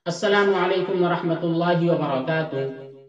السلام علیکم ورحمۃ اللہ وبرکاتہ۔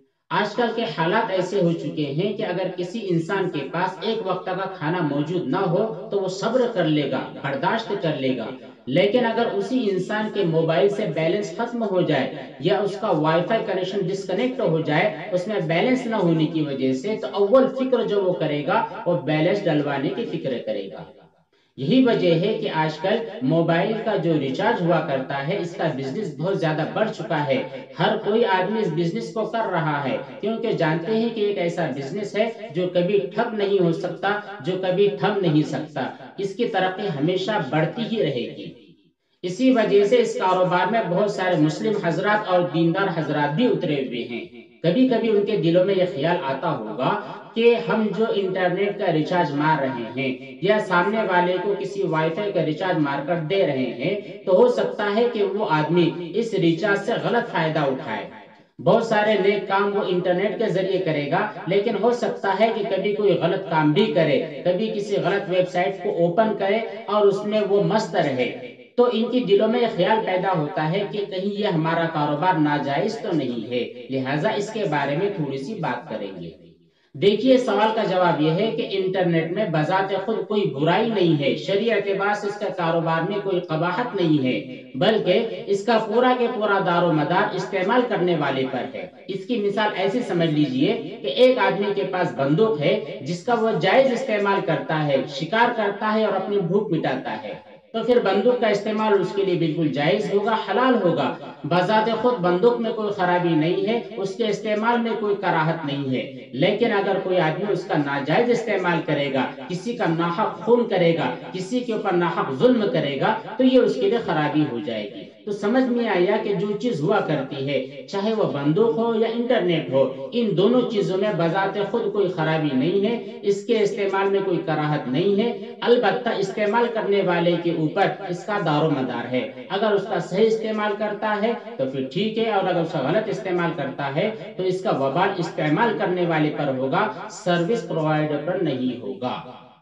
آج کل کے حالات ایسے ہو چکے ہیں کہ اگر کسی انسان کے پاس ایک وقت کا کھانا موجود نہ ہو تو وہ صبر کر لے گا، برداشت کر لے گا، لیکن اگر اسی انسان کے موبائل سے بیلنس ختم ہو جائے یا اس کا وائی فائی کنیکشن ڈسکنیکٹ ہو جائے اس میں بیلنس نہ ہونے کی وجہ سے، تو اول فکر جو وہ کرے گا وہ بیلنس ڈلوانے کی فکر کرے گا۔ یہی وجہ ہے کہ آج کل موبائل کا جو ریچارج ہوا کرتا ہے اس کا بزنس بہت زیادہ بڑھ چکا ہے۔ ہر کوئی آدمی اس بزنس کو کر رہا ہے کیونکہ جانتے ہیں کہ ایک ایسا بزنس ہے جو کبھی ٹھپ نہیں ہو سکتا، جو کبھی تھم نہیں سکتا، اس کی ترقی ہمیشہ بڑھتی ہی رہے گی۔ اسی وجہ سے اس کاروبار میں بہت سارے مسلم حضرات اور دیندار حضرات بھی اترے ہوئے ہیں۔ کبھی کبھی ان کے دلوں میں یہ خیال آتا ہوگا کہ ہم جو انٹرنیٹ کا ریچارج مار رہے ہیں یا سامنے والے کو کسی وائی فائی کا ریچارج مار کر دے رہے ہیں تو ہو سکتا ہے کہ وہ آدمی اس ریچارج سے غلط فائدہ اٹھائے۔ بہت سارے نیک کام وہ انٹرنیٹ کے ذریعے کرے گا، لیکن ہو سکتا ہے کہ کبھی کوئی غلط کام بھی کرے، کبھی کسی غلط ویب سائٹ کو اوپن کرے اور اس میں وہ مست رہے، تو ان کی دلوں میں یہ خیال پیدا ہوتا ہے کہ کہیں یہ ہمارا کاروبار ناجائز تو نہیں ہے، لہٰذا اس کے بارے میں تھوڑی سی بات کریں گے۔ دیکھیے، سوال کا جواب یہ ہے کہ انٹرنیٹ میں بذات خود کوئی برائی نہیں ہے، شرعی اعتبار سے اس کا کاروبار میں کوئی قباحت نہیں ہے، بلکہ اس کا پورا کے پورا دار و مدار استعمال کرنے والے پر ہے۔ اس کی مثال ایسی سمجھ لیجئے کہ ایک آدمی کے پاس بندوق ہے جس کا وہ جائز استعمال کرتا ہے، شکار کرتا ہے اور اپنی بھوک مٹاتا ہے، تو پھر بندوق کا استعمال اس کے لیے بالکل جائز ہوگا، حلال ہوگا۔ بذات خود بندوق میں کوئی خرابی نہیں ہے، اس کے استعمال میں کوئی کراہت نہیں ہے، لیکن اگر کوئی آدمی اس کا ناجائز استعمال کرے گا، کسی کا ناحق خون کرے گا، کسی کے اوپر ناحق ظلم کرے گا، تو یہ اس کے لیے خرابی ہو جائے گی۔ تو سمجھ میں آیا کہ جو چیز ہوا کرتی ہے، چاہے وہ بندوق ہو یا انٹرنیٹ ہو، ان دونوں چیزوں میں بذات خود کوئی خرابی نہیں ہے، اس کے استعمال میں کوئی کراہت نہیں ہے، البتہ استعمال کرنے والے کے اوپر اس کا دار و مدار ہے۔ اگر اس کا صحیح استعمال کرتا ہے تو پھر ٹھیک ہے، اور اگر اس کا غلط استعمال کرتا ہے تو اس کا وبال استعمال کرنے والے پر ہوگا، سروس پرووائڈر پر نہیں ہوگا۔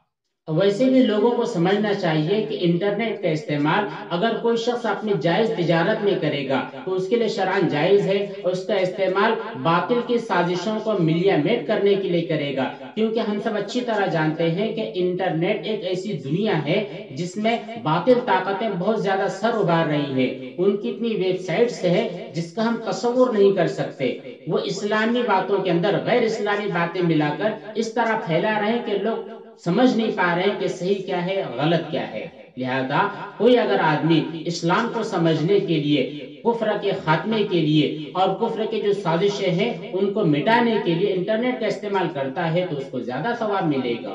ویسے بھی لوگوں کو سمجھنا چاہیے کہ انٹرنیٹ کا استعمال اگر کوئی شخص اپنی جائز تجارت میں کرے گا تو اس کے لیے شرعاً جائز ہے، اور اس کا استعمال باطل کی سازشوں کو ملیا میٹ کرنے کے لیے کرے گا، کیونکہ ہم سب اچھی طرح جانتے ہیں کہ انٹرنیٹ ایک ایسی دنیا ہے جس میں باطل طاقتیں بہت زیادہ سر ابھار رہی ہے۔ ان کی اتنی ویب سائٹس ہے جس کا ہم تصور نہیں کر سکتے۔ وہ اسلامی باتوں کے اندر غیر اسلامی باتیں ملا کر اس طرح پھیلا رہے ہیں کہ لوگ سمجھ نہیں پا رہے ہیں کہ صحیح کیا ہے غلط کیا ہے۔ لہذا کوئی اگر آدمی اسلام کو سمجھنے کے لیے، کفر کے خاتمے کے لیے اور کفر کے جو سازشیں ہیں ان کو مٹانے کے لیے انٹرنیٹ کا استعمال کرتا ہے تو اس کو زیادہ ثواب ملے گا۔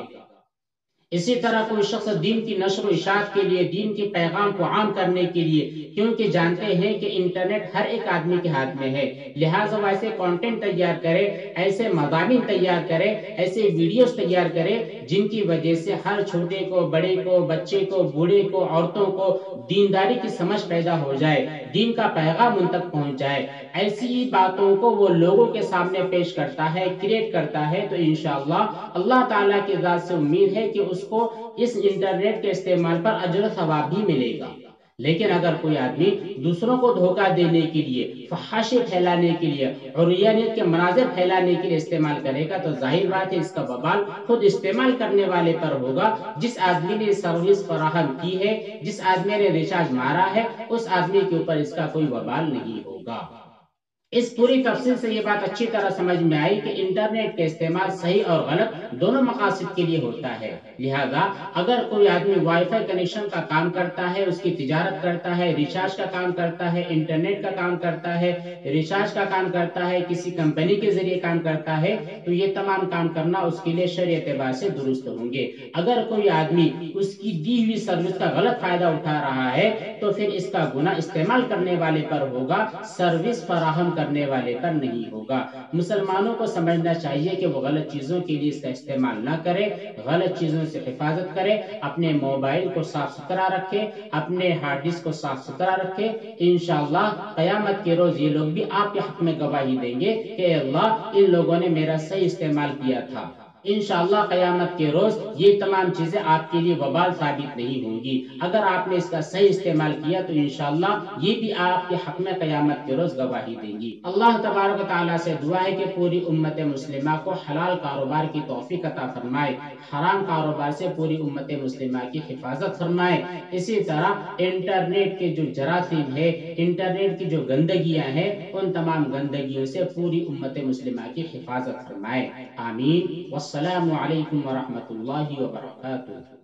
اسی طرح کوئی شخص دین کی نشر و اشاعت کے لیے، دین کے پیغام کو عام کرنے کے لیے، کیونکہ جانتے ہیں کہ انٹرنیٹ ہر ایک آدمی کے ہاتھ میں ہے، لہٰذا وہ ایسے کانٹینٹ تیار کرے، ایسے مضامین تیار کرے، ایسے ویڈیوز تیار کرے جن کی وجہ سے ہر چھوٹے کو، بڑے کو، بچے کو، بوڑھے کو، عورتوں کو دینداری کی سمجھ پیدا ہو جائے، دین کا پیغام ان تک پہنچ جائے۔ ایسی باتوں کو وہ لوگوں کے سامنے پیش کرتا ہے، کریٹ کرتا ہے، تو انشاءاللہ اللہ تعالیٰ کی ذات سے امید ہے کہ اس کو اس انٹرنیٹ کے استعمال پر اجر و ثواب بھی ملے گا۔ لیکن اگر کوئی آدمی دوسروں کو دھوکہ دینے کے لیے، فحاشی پھیلانے کے لیے، عریانیت کے مناظر پھیلانے کے لیے استعمال کرے گا تو ظاہر بات ہے اس کا وبال خود استعمال کرنے والے پر ہوگا۔ جس آدمی نے سروس فراہم کی ہے، جس آدمی نے ریچارج مارا ہے، اس آدمی کے اوپر اس کا کوئی وبال نہیں ہوگا۔ اس پوری تفصیل سے یہ بات اچھی طرح سمجھ میں آئی کہ انٹرنیٹ کا استعمال صحیح اور غلط دونوں مقاصد کے لیے ہوتا ہے، لہذا اگر کوئی آدمی وائی فائی کنیکشن کا کام کرتا ہے، اس کی تجارت کرتا ہے، ریچارج کا کام کرتا ہے، انٹرنیٹ کا کام کرتا ہے، ریچارج کا کام کرتا ہے، کسی کمپنی کے ذریعے کام کرتا ہے، تو یہ تمام کام کرنا اس کے لیے شرعی اعتبار سے درست ہوں گے۔ اگر کوئی آدمی اس کی دی ہوئی سروس کا غلط فائدہ اٹھا رہا ہے تو پھر اس کا گناہ استعمال کرنے والے پر ہوگا، سروس فراہم کرنے والے پر نہیں ہوگا۔ مسلمانوں کو سمجھنا چاہیے کہ وہ غلط چیزوں کے لیے اس کا استعمال نہ کرے، غلط چیزوں سے حفاظت کرے، اپنے موبائل کو صاف ستھرا رکھے، اپنے ہارڈ ڈسک کو صاف ستھرا رکھے۔ انشاءاللہ قیامت کے روز یہ لوگ بھی آپ کے حق میں گواہی دیں گے کہ اے اللہ، ان لوگوں نے میرا صحیح استعمال کیا تھا۔ انشاءاللہ قیامت کے روز یہ تمام چیزیں آپ کے لیے وبال ثابت نہیں ہوں گی۔ اگر آپ نے اس کا صحیح استعمال کیا تو انشاءاللہ یہ بھی آپ کے حق میں قیامت کے روز گواہی دیں گی۔ اللہ تبارک و تعالیٰ سے دعا ہے کہ پوری امت مسلمہ کو حلال کاروبار کی توفیق عطا فرمائے، حرام کاروبار سے پوری امت مسلمہ کی حفاظت فرمائے۔ اسی طرح انٹرنیٹ کے جو جراثیم ہے، انٹرنیٹ کی جو گندگیاں ہیں، ان تمام گندگیوں سے پوری امت مسلمہ کی حفاظت فرمائے۔ آمین۔ والسلام علیکم ورحمۃ اللہ وبرکاتہ۔